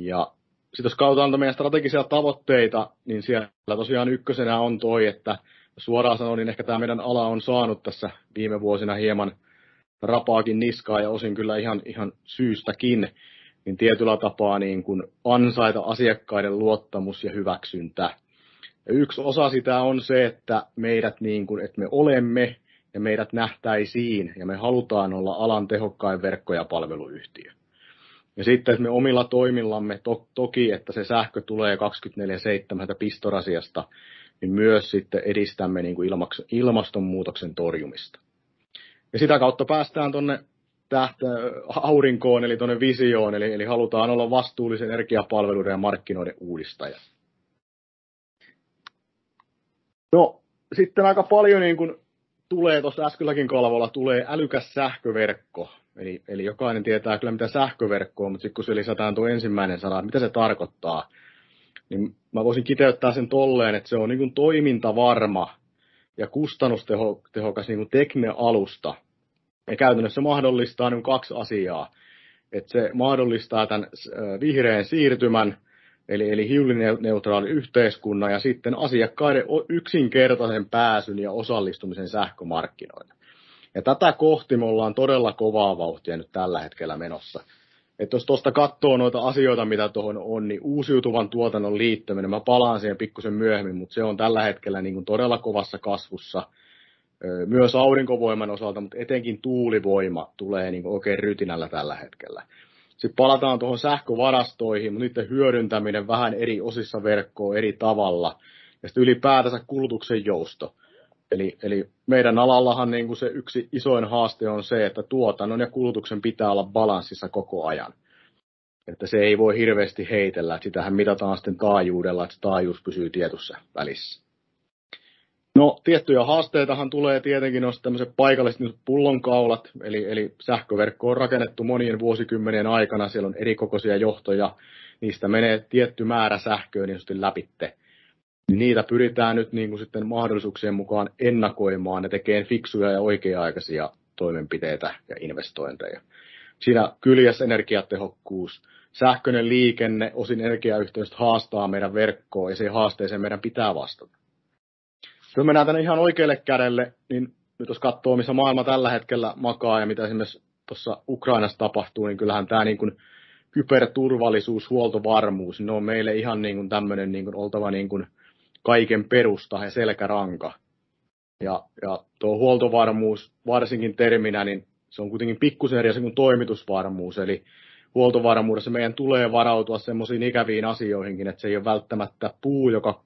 Ja sitten jos katsotaan meidän strategisia tavoitteita, niin siellä tosiaan ykkösenä on toi, että suoraan sanoen, niin ehkä tämä meidän ala on saanut tässä viime vuosina hieman rapaakin niskaa ja osin kyllä ihan syystäkin, niin tietyllä tapaa niin kuin ansaita asiakkaiden luottamus ja hyväksyntä. Ja yksi osa sitä on se, että meidät niin kuin, että me olemme ja meidät nähtäisiin ja me halutaan olla alan tehokkain verkko- ja palveluyhtiö. Ja sitten, että me omilla toimillamme, toki, että se sähkö tulee 24/7 pistorasiasta, niin myös sitten edistämme niin kuin ilmastonmuutoksen torjumista. Ja sitä kautta päästään tuonne aurinkoon, eli tuonne visioon, eli halutaan olla vastuullisen energiapalveluiden ja markkinoiden uudistaja. No, sitten aika paljon niin kuin tulee tuossa äskylläkin kalvolla, tulee älykäs sähköverkko. Eli jokainen tietää kyllä mitä sähköverkko on, mutta sitten kun se lisätään tuo ensimmäinen sana, että mitä se tarkoittaa, niin mä voisin kiteyttää sen tolleen, että se on niin kuin toimintavarma ja kustannustehokas niin kuin tekninen alusta. Ja käytännössä mahdollistaa niin 2 asiaa. Että se mahdollistaa tämän vihreän siirtymän, eli hiilineutraali yhteiskunnan ja sitten asiakkaiden yksinkertaisen pääsyn ja osallistumisen sähkömarkkinoille. Ja tätä kohti me ollaan todella kovaa vauhtia nyt tällä hetkellä menossa. Että jos tuosta katsoo noita asioita, mitä tuohon on, niin uusiutuvan tuotannon liittäminen, mä palaan siihen pikkusen myöhemmin, mutta se on tällä hetkellä niin kuin todella kovassa kasvussa. Myös aurinkovoiman osalta, mutta etenkin tuulivoima tulee niin kuin oikein rytinällä tällä hetkellä. Sitten palataan tuohon sähkövarastoihin, mutta niiden hyödyntäminen vähän eri osissa verkkoa eri tavalla. Ja sitten ylipäätänsä kulutuksen jousto. Eli meidän alallahan niin kuin se yksi isoin haaste on se, että tuotannon ja kulutuksen pitää olla balanssissa koko ajan. Että se ei voi hirveästi heitellä, että sitähän mitataan sitten taajuudella, että se taajuus pysyy tietyssä välissä. No, tiettyjä haasteitahan tulee tietenkin noista tämmöiset paikalliset pullonkaulat, eli sähköverkko on rakennettu monien vuosikymmenien aikana, siellä on erikokoisia johtoja, niistä menee tietty määrä sähköä niin sitten läpitte. Niitä pyritään nyt niin kuin sitten mahdollisuuksien mukaan ennakoimaan ja tekemään fiksuja ja oikea-aikaisia toimenpiteitä ja investointeja. Siinä kyljessä energiatehokkuus, sähköinen liikenne, osin energiayhteydet haastaa meidän verkkoa ja siihen haasteeseen meidän pitää vastata. Jos mennään tänne ihan oikealle kädelle, niin nyt jos katsoo, missä maailma tällä hetkellä makaa ja mitä esimerkiksi tuossa Ukrainassa tapahtuu, niin kyllähän tämä niin kuin kyberturvallisuus, huoltovarmuus, ne on meille ihan niin kuin tämmöinen niin kuin oltava niin kuin kaiken perusta ja selkäranka. Ja tuo huoltovarmuus varsinkin terminä, niin se on kuitenkin pikkusen eri asia kuin toimitusvarmuus. Eli huoltovarmuudessa meidän tulee varautua semmoisiin ikäviin asioihinkin, että se ei ole välttämättä puu, joka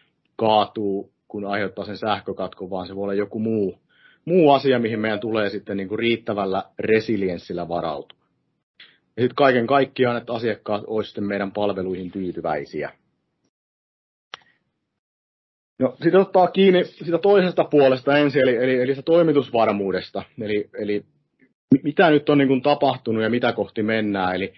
kaatuu, kun aiheuttaa sen sähkökatkon, vaan se voi olla joku muu asia, mihin meidän tulee sitten niin kuin riittävällä resilienssillä varautua. Ja sitten kaiken kaikkiaan, että asiakkaat olisivat sitten meidän palveluihin tyytyväisiä. No, sitten ottaa kiinni sitä toisesta puolesta ensin, eli sitä toimitusvarmuudesta. Eli mitä nyt on niin kuin tapahtunut ja mitä kohti mennään. Eli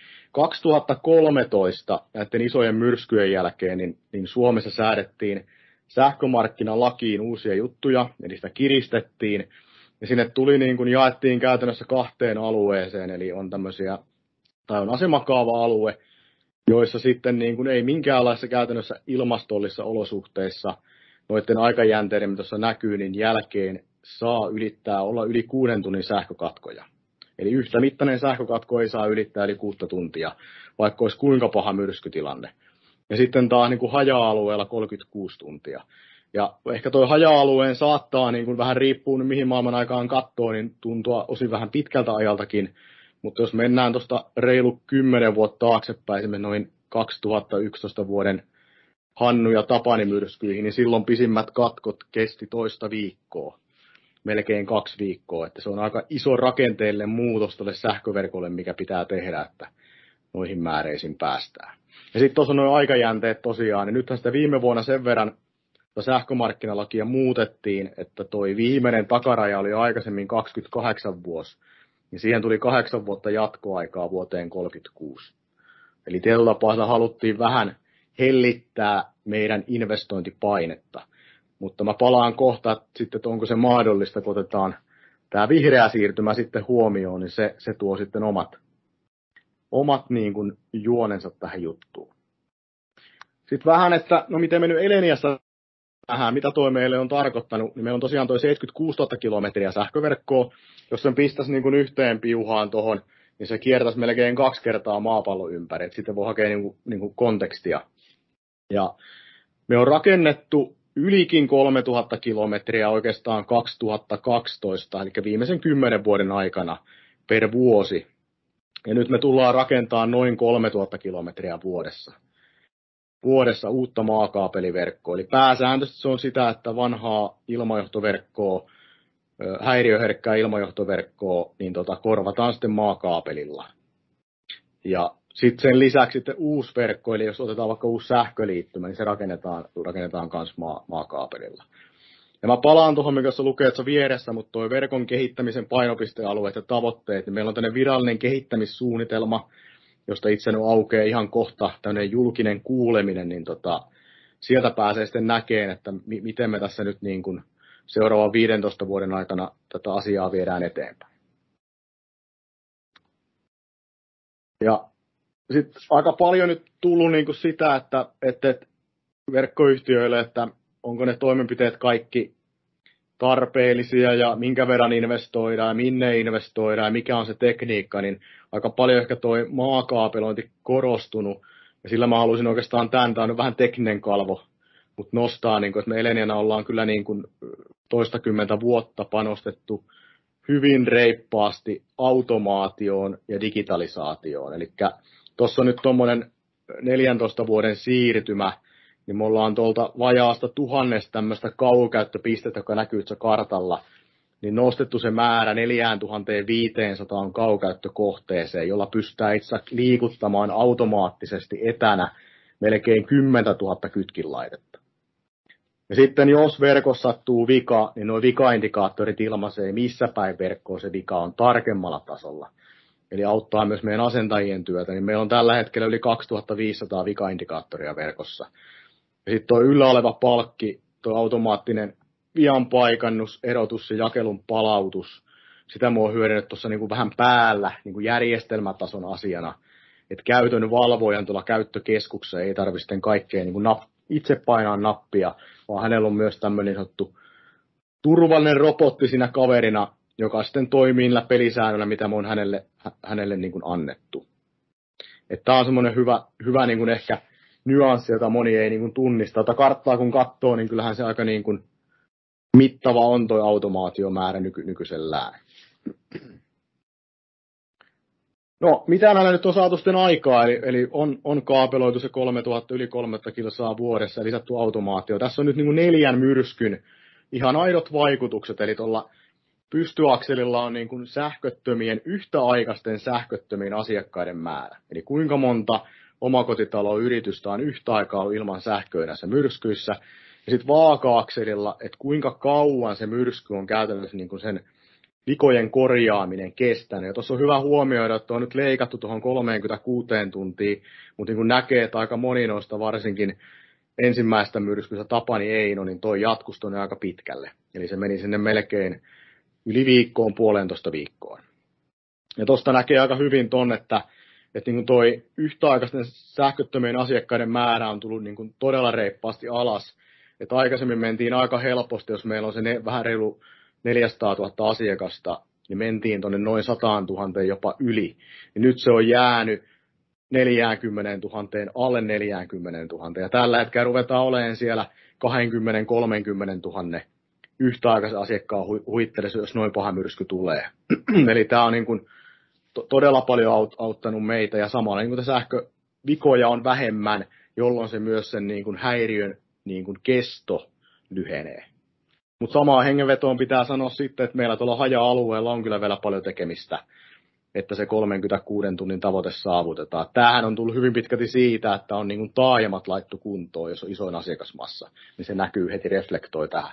2013 näiden isojen myrskyjen jälkeen niin Suomessa säädettiin sähkömarkkinalakiin uusia juttuja, eli sitä kiristettiin. Ja sinne tuli niin kuin jaettiin käytännössä 2 alueeseen, eli on on asemakaava-alue, joissa sitten niin kuin ei minkäänlaisessa käytännössä ilmastollisissa olosuhteissa noiden aikajänteiden, mitä tuossa näkyy, niin jälkeen saa olla yli 6 tunnin sähkökatkoja. Eli yhtä mittainen sähkökatko ei saa ylittää yli 6 tuntia, vaikka olisi kuinka paha myrskytilanne. Ja sitten taas niin kuin haja-alueella 36 tuntia. Ja ehkä tuo haja-alueen saattaa, niin kuin vähän riippuu mihin maailman aikaan katsoo, niin tuntua osin vähän pitkältä ajaltakin. Mutta jos mennään tuosta reilu 10 vuotta taaksepäin, esimerkiksi noin 2011 vuoden Hannu- ja Tapani-myrskyihin, niin silloin pisimmät katkot kesti toista viikkoa, melkein 2 viikkoa. Että se on aika iso rakenteellinen muutos tälle sähköverkolle, mikä pitää tehdä, että noihin määreisiin päästään. Ja sitten tuossa on nuo aikajänteet tosiaan, niin nythän sitä viime vuonna sen verran sähkömarkkinalakia muutettiin, että toi viimeinen takaraja oli aikaisemmin 28 vuosi, niin siihen tuli 8 vuotta jatkoaikaa vuoteen 36. Eli tietyllä tapaa haluttiin vähän hellittää meidän investointipainetta. Mutta mä palaan kohta sitten, että onko se mahdollista, kun otetaan tämä vihreä siirtymä sitten huomioon, niin se tuo sitten omat niin kuin juonensa tähän juttuun. Sitten vähän, että no miten me nyt Eleniassa nähdään, mitä toi meille on tarkoittanut, niin meillä on tosiaan toi 76 000 kilometriä sähköverkkoa. Jos sen pistäisi niin kuin yhteen piuhaan tuohon, niin se kiertäisi melkein 2 kertaa maapallon ympäri. Et sitten voi hakea niin kuin kontekstia. Ja me on rakennettu ylikin 3000 kilometriä oikeastaan 2012, eli viimeisen 10 vuoden aikana per vuosi. Ja nyt me tullaan rakentamaan noin 3000 kilometriä vuodessa uutta maakaapeliverkkoa. Eli pääsääntöisesti se on sitä, että vanhaa ilmajohtoverkkoa, häiriöherkkää ilmajohtoverkkoa, niin korvataan sitten maakaapelilla. Ja sitten sen lisäksi sitten uusi verkko, eli jos otetaan vaikka uusi sähköliittymä, niin se rakennetaan myös maakaapelilla. Ja mä palaan tuohon, mikä se lukee tuossa vieressä, mutta tuo verkon kehittämisen painopistealueet ja tavoitteet, niin meillä on tämmöinen virallinen kehittämissuunnitelma, josta itse aukeaa ihan kohta tämmöinen julkinen kuuleminen, niin sieltä pääsee sitten näkemään, että miten me tässä nyt niin kuin seuraavan 15 vuoden aikana tätä asiaa viedään eteenpäin. Ja sitten aika paljon nyt tullut niin kuin sitä, että verkkoyhtiöille, että onko ne toimenpiteet kaikki tarpeellisia ja minkä verran investoidaan ja minne investoidaan ja mikä on se tekniikka, niin aika paljon ehkä toi maakaapelointi korostunut. Ja sillä mä haluaisin oikeastaan tämä on vähän tekninen kalvo, mutta nostaa, niin kuin, että me Eleniana ollaan kyllä niin kuin toistakymmentä vuotta panostettu hyvin reippaasti automaatioon ja digitalisaatioon. Eli tuossa on nyt tuommoinen 14 vuoden siirtymä, niin me ollaan tuolta vajaasta 1000 tämmöistä kaukokäyttöpistettä, joka näkyy kartalla, niin nostettu se määrä 4500 kaukokäyttökohteeseen, jolla pystytään itse liikuttamaan automaattisesti etänä melkein 10 000 kytkinlaitetta. Ja sitten jos verkossa sattuu vika, niin nuo vikaindikaattorit ilmaisee, missä päin verkkoa se vika on tarkemmalla tasolla. Eli auttaa myös meidän asentajien työtä, niin meillä on tällä hetkellä yli 2500 vikaindikaattoria verkossa. Ja sitten tuo yllä oleva palkki, tuo automaattinen vian paikannus, erotus ja jakelun palautus, sitä me on hyödynnetty tuossa niin kuin vähän päällä niin kuin järjestelmätason asiana. Että käytön valvojan tuolla käyttökeskuksessa ei tarvitse sitten kaikkea niin kuin itse painaa nappia, vaan hänellä on myös tämmöinen sanottu turvallinen robotti siinä kaverina, joka sitten toimii niillä pelisäännöillä, mitä me on hänelle niin kuin annettu. Tämä on semmoinen hyvä niin kuin ehkä nyanssi, jota moni ei niin kuin tunnista. Karttaa kun katsoo, niin kyllähän se aika niin kuin mittava on tuo automaatiomäärä nykyisellään. No, mitä näillä nyt on saatu sitten aikaa? Eli on kaapeloitu se 3000 yli 3000 kilsaa vuodessa ja lisätty automaatio. Tässä on nyt niin kuin 4 myrskyn ihan aidot vaikutukset. Eli tuolla pystyakselilla on niin kuin yhtäaikaisten sähköttömien asiakkaiden määrä. Eli kuinka monta omakotitaloyritystä on yhtä aikaa ollut ilman sähköä näissä myrskyissä. Ja sitten vaaka-akselilla, että kuinka kauan se myrsky on käytännössä niin kuin sen vikojen korjaaminen kestänyt. Ja tuossa on hyvä huomioida, että on nyt leikattu tuohon 36 tuntiin, mutta niin kuin näkee, että aika moni noista varsinkin ensimmäistä myrskystä Tapani Eino, niin toi jatkus tuonne aika pitkälle. Eli se meni sinne melkein yli viikkoon, 1,5 viikkoon. Ja tuosta näkee aika hyvin ton, että niin kuin toi yhtäaikaisten sähköttömien asiakkaiden määrä on tullut niin kuin todella reippaasti alas. Että aikaisemmin mentiin aika helposti, jos meillä on se vähän reilu 400 000 asiakasta, niin mentiin tuonne noin 100 000 jopa yli. Ja nyt se on jäänyt 40 000, alle 40 000. Ja tällä hetkellä ruvetaan olemaan siellä 20-30 000 yhtäaikaisen asiakkaan huittelessa, jos noin paha myrsky tulee. Eli tämä on niin kuin todella paljon auttanut meitä, ja samalla niin kuin sähkövikoja on vähemmän, jolloin se myös sen niin kuin häiriön niin kuin kesto lyhenee. Mutta samaan hengenvetoon pitää sanoa sitten, että meillä tuolla haja-alueella on kyllä vielä paljon tekemistä, että se 36 tunnin tavoite saavutetaan. Tämähän on tullut hyvin pitkälti siitä, että on niin kuin taajamat laittu kuntoon, jos on isoin asiakasmassa, niin se näkyy heti, reflektoi tähän.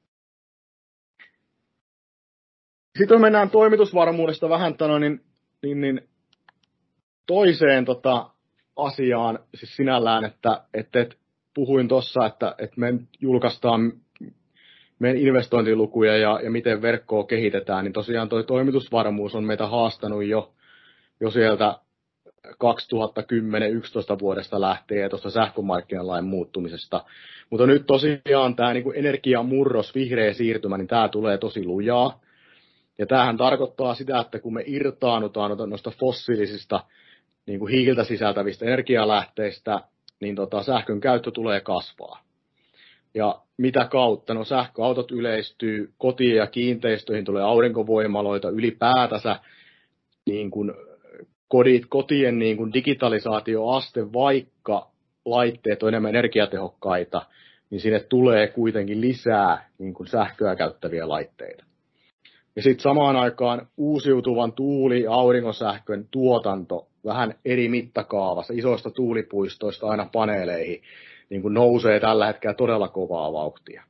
Sitten mennään toimitusvarmuudesta vähän niin toiseen asiaan, siis sinällään, että puhuin tuossa, että me julkaistaan meidän investointilukuja ja miten verkkoa kehitetään, niin tosiaan tuo toimitusvarmuus on meitä haastanut jo sieltä 2010-2011 vuodesta lähtien tuosta sähkömarkkinalain muuttumisesta. Mutta nyt tosiaan tämä niin energiamurros, vihreä siirtymä, niin tämä tulee tosi lujaa. Ja tämähän tarkoittaa sitä, että kun me irtaannutaan noista fossiilisista niin kuin hiiltä sisältävistä energialähteistä, niin sähkön käyttö tulee kasvaa. Ja mitä kautta? No sähköautot yleistyy, kotiin ja kiinteistöihin tulee aurinkovoimaloita ylipäätänsä, niin kuin kotien niin kuin digitalisaatioaste, vaikka laitteet on enemmän energiatehokkaita, niin sinne tulee kuitenkin lisää niin kuin sähköä käyttäviä laitteita. Ja sitten samaan aikaan uusiutuvan tuuli- ja aurinkosähkön tuotanto vähän eri mittakaavassa, isoista tuulipuistoista aina paneeleihin, niin kuin nousee tällä hetkellä todella kovaa vauhtia.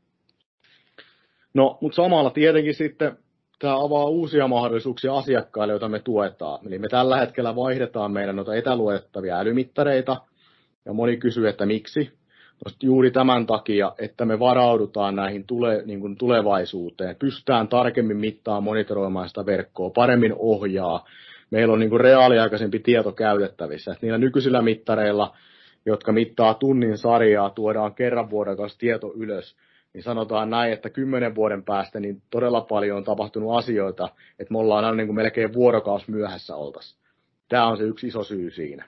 No, mutta samalla tietenkin sitten tämä avaa uusia mahdollisuuksia asiakkaille, joita me tuetaan. Eli me tällä hetkellä vaihdetaan meidän noita etäluettavia älymittareita, ja moni kysyy, että miksi. No, juuri tämän takia, että me varaudutaan näihin tulevaisuuteen. Pystytään tarkemmin mittaamaan, monitoroimaan sitä verkkoa, paremmin ohjaa. Meillä on niin kuin reaaliaikaisempi tieto käytettävissä. Että niillä nykyisillä mittareilla, jotka mittaa tunnin sarjaa, tuodaan kerran vuorokaudessa tieto ylös, niin sanotaan näin, että 10 vuoden päästä niin todella paljon on tapahtunut asioita, että me ollaan aina niin kuin melkein vuorokaus myöhässä oltaisiin. Tämä on se yksi iso syy siinä.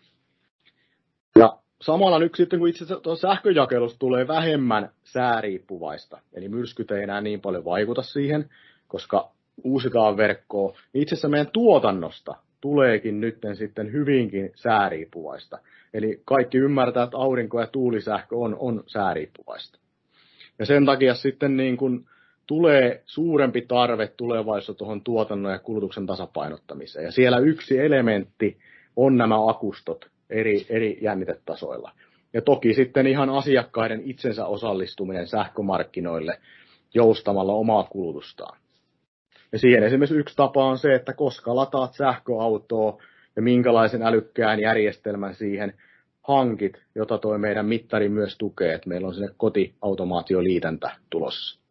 Ja samalla nyt sitten, kun itse asiassa sähköjakelusta tulee vähemmän sääriippuvaista, eli myrskyt ei enää niin paljon vaikuta siihen, koska uusitaan verkkoa, niin itse asiassa meidän tuotannosta tuleekin nyt sitten hyvinkin sääriippuvaista. Eli kaikki ymmärtää, että aurinko- ja tuulisähkö on sääriippuvaista. Ja sen takia sitten niin kun tulee suurempi tarve tulevaisuudessa tuohon tuotannon ja kulutuksen tasapainottamiseen. Ja siellä yksi elementti on nämä akustot eri jännitetasoilla. Ja toki sitten ihan asiakkaiden itsensä osallistuminen sähkömarkkinoille joustamalla omaa kulutustaan. Ja siihen esimerkiksi yksi tapa on se, että koska lataat sähköautoa ja minkälaisen älykkään järjestelmän siihen hankit, jota tuo meidän mittari myös tukee, että meillä on sinne kotiautomaatioliitäntä tulossa.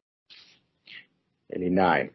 Eli näin.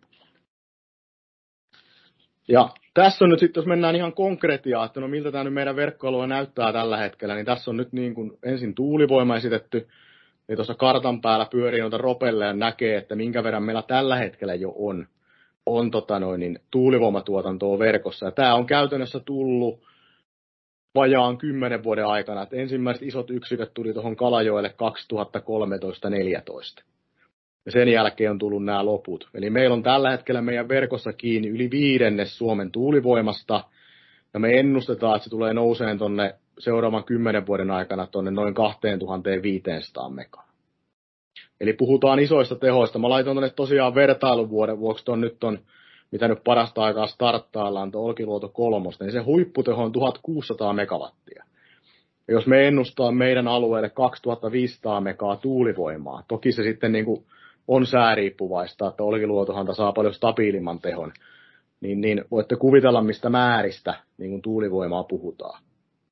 Ja tässä on nyt sitten, jos mennään ihan konkretiaan, että no miltä tämä nyt meidän verkkoalue näyttää tällä hetkellä, niin tässä on nyt niin kuin ensin tuulivoima esitetty, niin tuossa kartan päällä pyörii noita ropelle ja näkee, että minkä verran meillä tällä hetkellä jo on tuulivoimatuotantoa verkossa. Ja tämä on käytännössä tullut vajaan 10 vuoden aikana, että ensimmäiset isot yksiköt tuli tuohon Kalajoelle 2013-2014. Ja sen jälkeen on tullut nämä loput. Eli meillä on tällä hetkellä meidän verkossa kiinni yli 1/5 Suomen tuulivoimasta, ja me ennustetaan, että se tulee nouseen tuonne seuraavan 10 vuoden aikana tuonne noin 2500 megaa. Eli puhutaan isoista tehoista. Mä laitan tuonne tosiaan vertailuvuoden vuoksi mitä nyt parasta aikaa starttaillaan, tuo Olkiluoto 3, niin se huipputeho on 1600 megawattia. Ja jos me ennustaa meidän alueelle 2500 megaa tuulivoimaa, toki se sitten niin kuin on sääriippuvaista, että Olkiluotohan saa paljon stabiilimman tehon, niin voitte kuvitella, mistä määristä niin kuin tuulivoimaa puhutaan.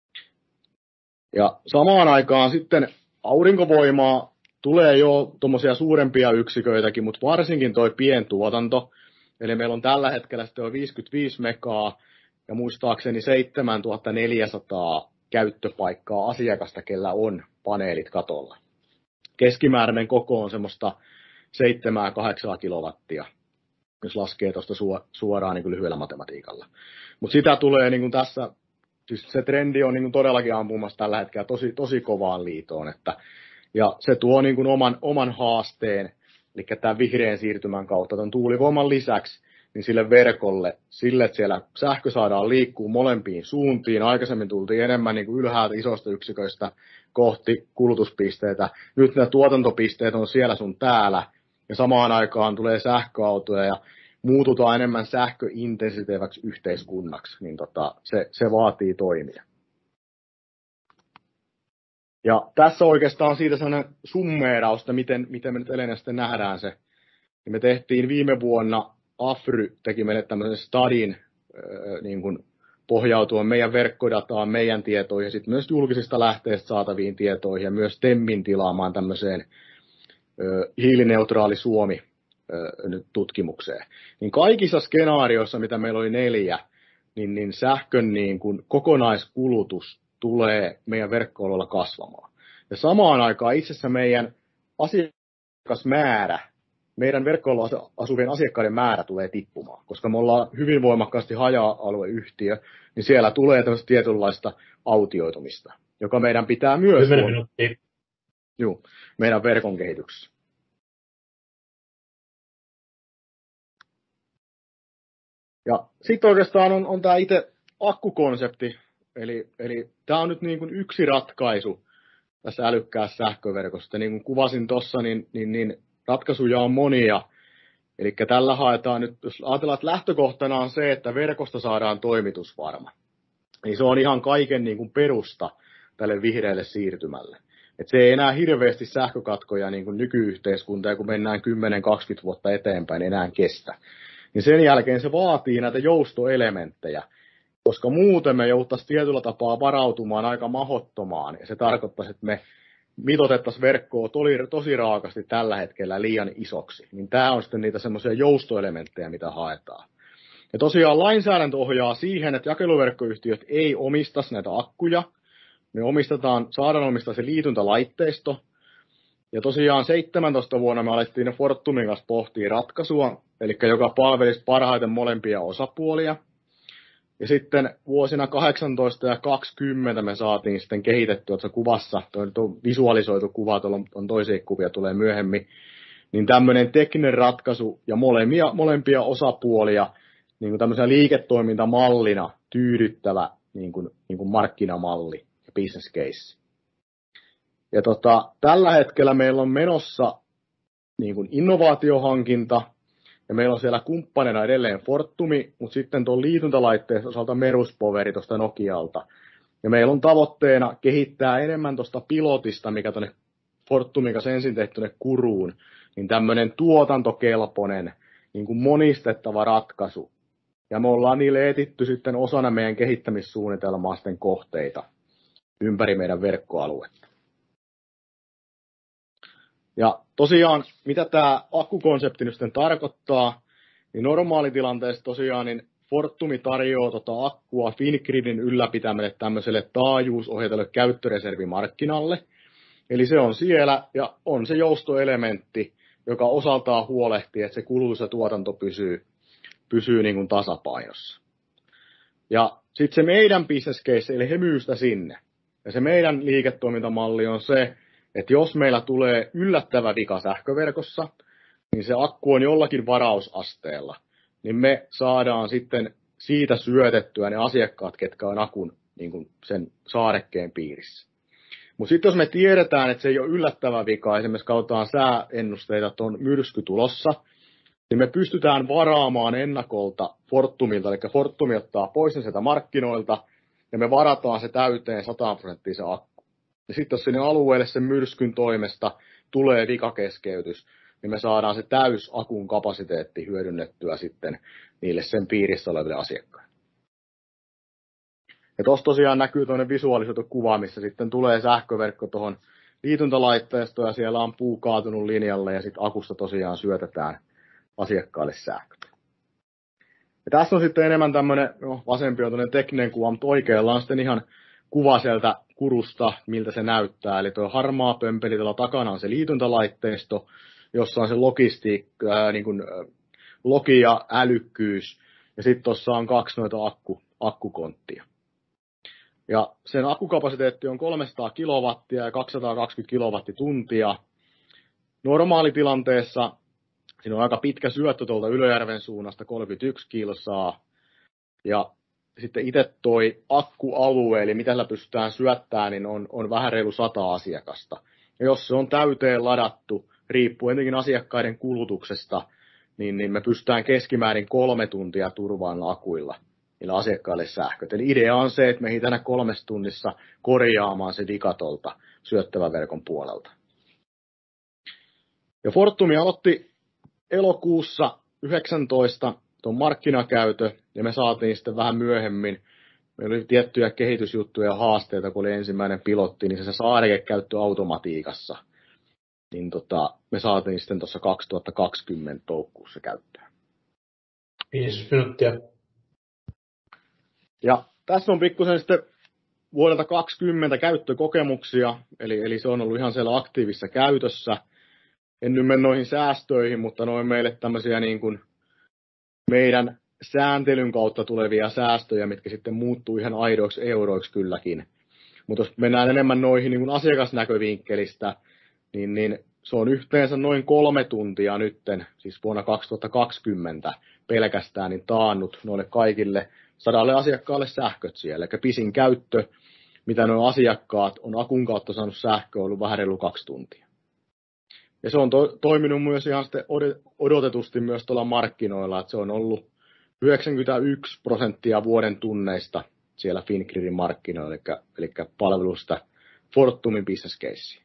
Ja samaan aikaan sitten aurinkovoimaa tulee jo tuommoisia suurempia yksiköitäkin, mutta varsinkin toi pientuotanto. Eli meillä on tällä hetkellä sitten jo 55 megaa ja muistaakseni 7400 käyttöpaikkaa asiakasta, kellä on paneelit katolla. Keskimääräinen koko on semmoista 7-8 kilowattia, jos laskee tuosta suoraan niin kuin lyhyellä matematiikalla. Mutta sitä tulee niin kuin tässä, siis se trendi on niin kuin todellakin ampumassa tällä hetkellä tosi kovaan liitoon. Ja se tuo niin kuin oman haasteen, eli tämän vihreän siirtymän kautta tämän tuulivoiman lisäksi, niin sille verkolle, sille, että siellä sähkö saadaan liikkuu molempiin suuntiin. Aikaisemmin tultiin enemmän niin kuin ylhäältä isoista yksiköistä kohti kulutuspisteitä. Nyt nämä tuotantopisteet on siellä sun täällä, ja samaan aikaan tulee sähköautoja, ja muututaan enemmän sähköintensiteeväksi yhteiskunnaksi, niin se vaatii toimia. Ja tässä oikeastaan siitä sellainen summeerausta, miten me nyt Elenästä nähdään se. Me tehtiin viime vuonna, Afry teki meille tämmöisen stadin niin kuin pohjautuen meidän verkkodataan, meidän tietoihin ja sitten myös julkisista lähteistä saataviin tietoihin ja myös TEMin tilaamaan tämmöiseen hiilineutraali Suomi tutkimukseen. Niin kaikissa skenaarioissa, mitä meillä oli 4, niin sähkön niin kuin kokonaiskulutus tulee meidän verkkoalueella kasvamaan. Ja samaan aikaan itse asiassa meidän asiakasmäärä, meidän verkkoalueella asuvien asiakkaiden määrä tulee tippumaan, koska me ollaan hyvin voimakkaasti haja-alueyhtiö, niin siellä tulee tämmöistä tietynlaista autioitumista, joka meidän pitää myös 10 minuuttia. Juu, meidän verkon kehityksessä. Ja sitten oikeastaan on tämä itse akkukonsepti, eli tämä on nyt niin kuin yksi ratkaisu tässä älykkäässä sähköverkossa. Niin kuin kuvasin tuossa, niin ratkaisuja on monia. Eli tällä haetaan nyt, jos ajatellaan, että lähtökohtana on se, että verkosta saadaan toimitusvarma. Niin se on ihan kaiken niin kuin perusta tälle vihreälle siirtymälle. Että se ei enää hirveästi sähkökatkoja niin kuin nykyyhteiskuntaa, kun mennään 10-20 vuotta eteenpäin, enää kestä. Niin sen jälkeen se vaatii näitä joustoelementtejä, koska muuten me jouduttaisiin tietyllä tapaa varautumaan aika mahottomaan. Ja se tarkoittaisi, että me mitoitettaisiin verkkoa tosi raakasti tällä hetkellä liian isoksi. Niin tämä on sitten niitä semmoisia joustoelementtejä, mitä haetaan. Ja tosiaan lainsäädäntö ohjaa siihen, että jakeluverkkoyhtiöt ei omistaisi näitä akkuja. Me saadaan omistaa se liityntalaitteisto. Ja tosiaan 17 vuonna me alettiin Fortumin kanssa pohtia ratkaisua, eli joka palvelisi parhaiten molempia osapuolia. Ja sitten vuosina 18 ja 20 me saatiin sitten kehitettyä tuossa kuvassa, tuo visualisoitu kuva, tuolla on toisia kuvia, tulee myöhemmin, niin tämmöinen tekninen ratkaisu ja molempia osapuolia niin kuin tämmöisenä liiketoimintamallina tyydyttävä niin kuin markkinamalli ja business case. Ja tällä hetkellä meillä on menossa niin kuin innovaatiohankinta, ja meillä on siellä kumppanina edelleen Fortumi, mutta sitten tuon liityntälaitteen osalta Meruspoveri tuosta Nokialta. Ja meillä on tavoitteena kehittää enemmän tuosta pilotista, mikä tuonne Fortumin kanssa ensin tehty tuonne Kuruun, niin tämmöinen tuotantokelpoinen, niin kuin monistettava ratkaisu. Ja me ollaan niille etitty sitten osana meidän kehittämissuunnitelmaa sitten kohteita ympäri meidän verkkoaluetta. Ja tosiaan, mitä tämä akkukonsepti nyt sitten tarkoittaa, niin normaalitilanteessa tosiaan niin Fortumi tarjoaa akkua Fingridin ylläpitämälle tämmöiselle taajuusohjatulle käyttöreservimarkkinalle. Eli se on siellä ja on se joustoelementti, joka osaltaan huolehtii, että se kulutus ja tuotanto pysyy niin kuin tasapainossa. Ja sitten se meidän business case, eli he myy sitä sinne. Ja se meidän liiketoimintamalli on se, että jos meillä tulee yllättävä vika sähköverkossa, niin se akku on jollakin varausasteella, niin me saadaan sitten siitä syötettyä ne asiakkaat, ketkä on akun niin kuin sen saarekkeen piirissä. Mutta sitten jos me tiedetään, että se ei ole yllättävä vika, esimerkiksi katsotaan sääennusteita, että on myrsky tulossa, niin me pystytään varaamaan ennakolta Fortumilta, eli Fortumi ottaa pois sen sieltä markkinoilta, ja me varataan se täyteen 100% se akku. Ja sitten jos sinne alueelle sen myrskyn toimesta tulee vikakeskeytys, niin me saadaan se täys akun kapasiteetti hyödynnettyä sitten niille sen piirissä oleville asiakkaille. Ja tuossa tosiaan näkyy tuonne visualisoitu kuva, missä sitten tulee sähköverkko tuohon liityntalaitteistoon ja siellä on puu kaatunut linjalle ja sitten akusta tosiaan syötetään asiakkaille sähköt. Ja tässä on sitten enemmän tämmöinen, vasempi on tämmöinen tekninen kuva, mutta oikealla on sitten ihan kuva sieltä Kurusta, miltä se näyttää. Eli tuo harmaa pömpeli tuolla takana on se liityntalaitteisto, jossa on se logistiikka, niin kuin logi ja älykkyys. Ja sitten tuossa on 2 noita akkukonttia. Ja sen akkukapasiteetti on 300 kilowattia ja 220 kilowattituntia. Normaalitilanteessa siinä on aika pitkä syöttö tuolta Ylöjärven suunnasta, 31 kilsaa. Ja sitten itse toi akkualue, eli mitä sillä pystytään syöttämään, niin on vähän reilu 100 asiakasta. Ja jos se on täyteen ladattu, riippuen tietenkin asiakkaiden kulutuksesta, niin me pystytään keskimäärin 3 tuntia turvaan akuilla niillä asiakkaille sähköt. Eli idea on se, että me ei tänä 3 tunnissa korjaamaan se vikatolta syöttävän verkon puolelta. Ja Fortumi aloitti elokuussa 19 tuon markkinakäytö, ja me saatiin sitten vähän myöhemmin, meillä oli tiettyjä kehitysjuttuja ja haasteita, kun oli ensimmäinen pilotti, niin se saarekekäyttö automatiikassa. Niin me saatiin sitten tuossa 2020 toukokuussa käyttöön. 5 minuuttia. Ja tässä on pikkusen sitten vuodelta 2020 käyttökokemuksia, eli se on ollut ihan siellä aktiivisessa käytössä. En nyt mene noihin säästöihin, mutta noin meille tämmöisiä niin kuin meidän sääntelyn kautta tulevia säästöjä, mitkä sitten muuttuu ihan aidoiksi euroiksi kylläkin. Mutta jos mennään enemmän noihin niin kuin asiakasnäkövinkkelistä, niin se on yhteensä noin 3 tuntia nytten, siis vuonna 2020 pelkästään, niin taannut noille kaikille 100 asiakkaalle sähköt siellä. Eli pisin käyttö, mitä nuo asiakkaat on akun kautta saanut sähköä, on ollut vähän reilu 2 tuntia. Ja se on toiminut myös ihan sitten odotetusti myös tuolla markkinoilla, että se on ollut 91% vuoden tunneista siellä Fingridin markkinoilla, eli palvelusta Fortumin business case.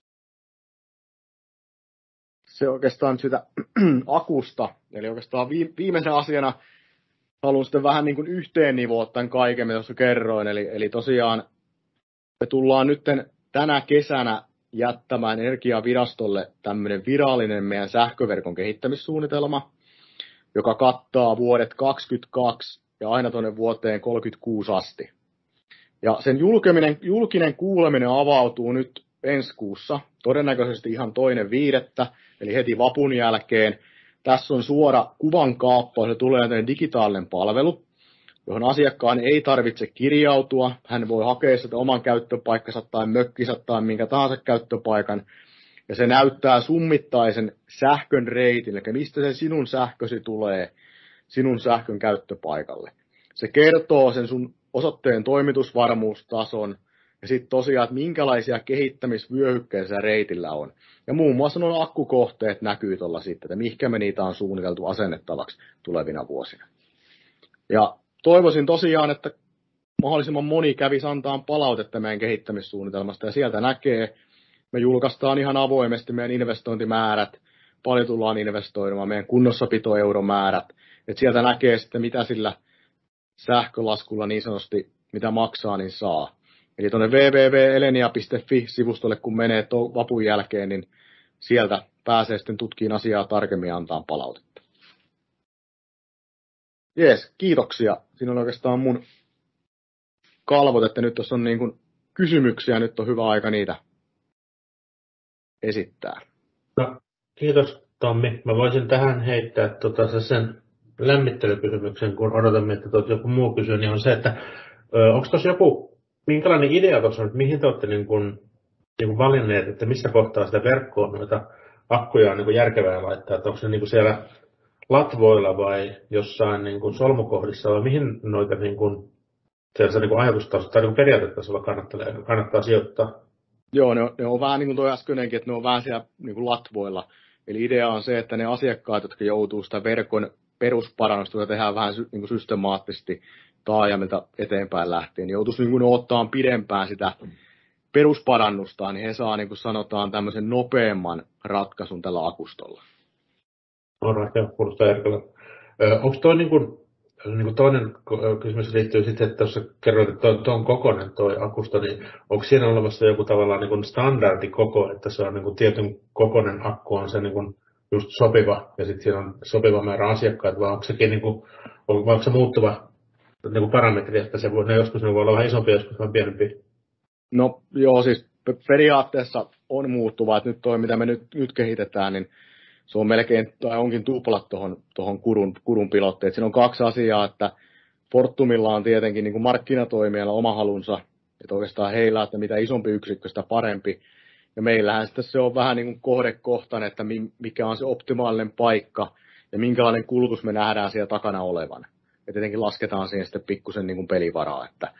Se oikeastaan nyt sitä akusta, eli oikeastaan viimeisen asiana haluan sitten vähän niin kuin yhteen nivoa tämän kaiken, mitä tuossa kerroin, eli tosiaan me tullaan nyt tänä kesänä jättämään Energiavirastolle tämmöinen virallinen meidän sähköverkon kehittämissuunnitelma, joka kattaa vuodet 2022 ja aina tuonne vuoteen 2036 asti. Ja sen julkinen kuuleminen avautuu nyt ensi kuussa, todennäköisesti ihan 2.5., eli heti vapun jälkeen. Tässä on suora kuvankaappaus, se tulee digitaalinen palvelu, johon asiakkaan ei tarvitse kirjautua. Hän voi hakea sitä oman käyttöpaikkansa tai mökkinsä tai minkä tahansa käyttöpaikan. Ja se näyttää summittaisen sähkön reitin, eli mistä se sinun sähkösi tulee sinun sähkön käyttöpaikalle. Se kertoo sen sun osoitteen toimitusvarmuustason ja sitten tosiaan, että minkälaisia kehittämisvyöhykkeitä reitillä on. Ja muun muassa nuo akkukohteet näkyy tuolla sitten, että mihinkä me niitä on suunniteltu asennettavaksi tulevina vuosina. Ja toivoisin tosiaan, että mahdollisimman moni kävisi antaa palautetta meidän kehittämissuunnitelmasta ja sieltä näkee, me julkaistaan ihan avoimesti meidän investointimäärät, paljon tullaan investoimaan, meidän kunnossapitoeuromäärät, että sieltä näkee sitten mitä sillä sähkölaskulla niin sanotusti, mitä maksaa, niin saa. Eli tuonne www.elenia.fi-sivustolle kun menee vapun jälkeen, niin sieltä pääsee sitten tutkiin asiaa tarkemmin ja antaa palautetta. Jees, kiitoksia. Siinä on oikeastaan mun kalvot, että nyt jos on niin kuin kysymyksiä, nyt on hyvä aika niitä esittää. No, kiitos Tommi. Mä voisin tähän heittää sen lämmittelykysymyksen, kun odotamme, että joku muu kysyy, niin on se, että onko tuossa minkälainen idea tuossa on, että mihin te olette niin kuin valinneet, että missä kohtaa sitä verkkoa noita akkuja on niin kuin järkevää laittaa, että onko se niin kuin siellä latvoilla vai jossain niin kuin solmukohdissa, vai mihin noita niin kuin ajatustasolla tai niin periaatetasolla kannattaa sijoittaa? Joo, ne on vähän niin kuin tuo äskeinenkin, että ne on vähän siellä niin kuin latvoilla. Eli idea on se, että ne asiakkaat, jotka joutuu sitä verkon perusparannusta, jota tehdään vähän niin kuin systemaattisesti taajamilta eteenpäin lähtien, niin joutuisi niin kuin ottaa pidempään sitä perusparannusta, niin he saa, niin kuin sanotaan, tämmöisen nopeamman ratkaisun tällä akustolla. Alright, joo, kuulostaa järkevältä. Onko toi niin kuin toinen kysymys liittyy sitten, että tuossa kerroit, että tuon kokoinen toi akusto, niin onko siinä olemassa joku tavallaan niin kuin standardikoko, että se on niin kuin tietyn kokoinen akku on se niin kuin just sopiva ja sitten siinä on sopiva määrä asiakkaita, vai onko sekin niin kuin, onko se muuttuva niin kuin parametri, että se voi, joskus ne voi olla vähän isompi, joskus vähän pienempi? No joo, siis periaatteessa on muuttuva, että nyt toi mitä me nyt kehitetään, niin se on melkein, tai onkin tuplat tuohon kurun pilottiin. Siinä on 2 asiaa, että Fortumilla on tietenkin niin kuin markkinatoimijalla oma halunsa, että oikeastaan heillä, että mitä isompi yksikkö, sitä parempi. Ja meillähän sitten se on vähän niin kuin kohdekohtainen, että mikä on se optimaalinen paikka ja minkälainen kulutus me nähdään siellä takana olevan. Ja tietenkin lasketaan siihen sitten pikkusen niin kuin pelivaraa, että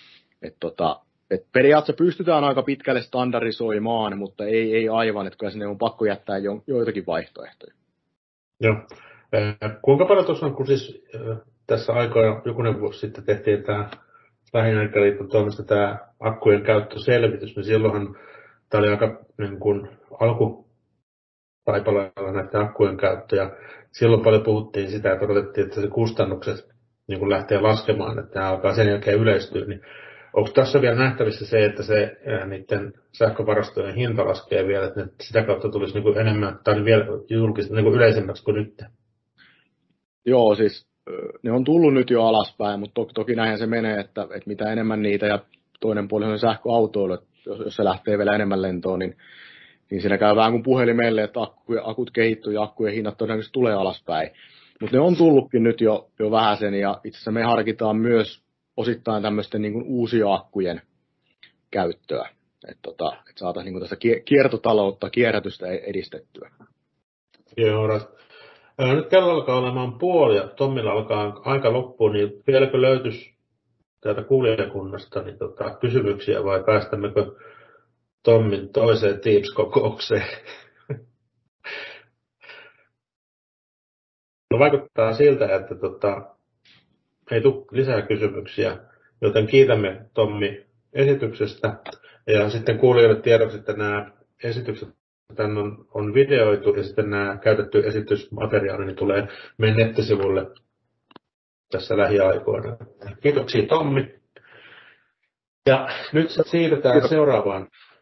periaatteessa pystytään aika pitkälle standardisoimaan, mutta ei aivan, että kyllä sinne on pakko jättää joitakin vaihtoehtoja. Joo. Kuinka paljon tuossa on, kun siis tässä aikaa jokunen vuosi sitten tehtiin tämä Lähi-Energialiiton toimesta tämä akkujen käyttöselvitys, niin silloinhan tämä oli aika niin kuin alkutaipaleella näiden akkujen käyttö, ja silloin paljon puhuttiin sitä, että odotettiin, että se kustannukset niin kuin lähtee laskemaan, että nämä alkaa sen jälkeen yleistyä, niin onko tässä vielä nähtävissä se, että se niiden sähkövarastojen hinta laskee vielä, että sitä kautta tulisi niin kuin enemmän tai vielä julkista niin kuin yleisemmäksi kuin nyt? Joo, siis ne on tullut nyt jo alaspäin, mutta toki näinhän se menee, että mitä enemmän niitä ja toinen puoli on sähköautoilu, että jos se lähtee vielä enemmän lentoon, niin siinä käy vähän kuin puhelimelle, että akut kehittyy ja akkujen hinnat todennäköisesti tulee alaspäin. Mutta ne on tullutkin nyt jo vähäsen ja itse asiassa me harkitaan myös osittain tämmöisten niin kuin uusia akkujen käyttöä, että saataisiin niin tästä kiertotaloutta, kierrätystä edistettyä. Joo, nyt kello alkaa olemaan puoli ja Tommilla alkaa aika loppuun, niin vieläkö löytyisi täältä kuulijakunnasta niin kysymyksiä vai päästämmekö Tommin toiseen Teams-kokoukseen? No vaikuttaa siltä, että ei tule lisää kysymyksiä, joten kiitämme Tommi esityksestä. Ja sitten kuulijoille tiedoksi, että nämä esitykset tänne on videoitu ja sitten nämä käytetty esitysmateriaali niin tulee meidän nettisivulle tässä lähiaikoina. Kiitoksia Tommi. Ja nyt siirrytään seuraavaan